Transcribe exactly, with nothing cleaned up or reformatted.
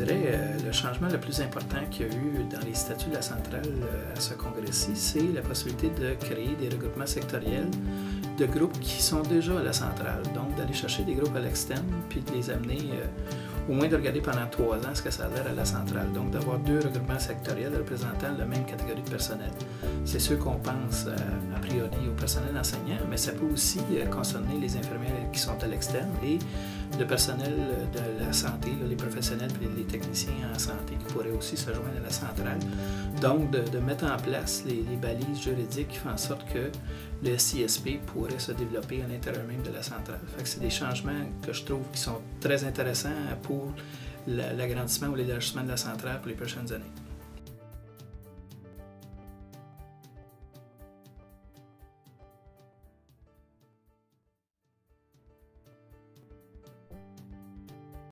dirais euh, le changement le plus important qu'il y a eu dans les statuts de la centrale euh, à ce congrès-ci, c'est la possibilité de créer des regroupements sectoriels de groupes qui sont déjà à la centrale. Donc, d'aller chercher des groupes à l'externe, puis de les amener, euh, au moins de regarder pendant trois ans ce que ça a l'air à la centrale. Donc, d'avoir deux regroupements sectoriels représentant la même catégorie de personnel. C'est sûr qu'on pense euh, a priori au personnel enseignant, mais ça peut aussi euh, concerner les infirmières qui sont à l'externe et le personnel de la santé, là, les professionnels et les techniciens en santé qui pourraient aussi se joindre à la centrale. Donc, de, de mettre en place les, les balises juridiques qui font en sorte que le S I S P pourrait se développer à l'intérieur même de la centrale. Fait que c'est des changements que je trouve qui sont très intéressants pour l'agrandissement ou l'élargissement de la centrale pour les prochaines années.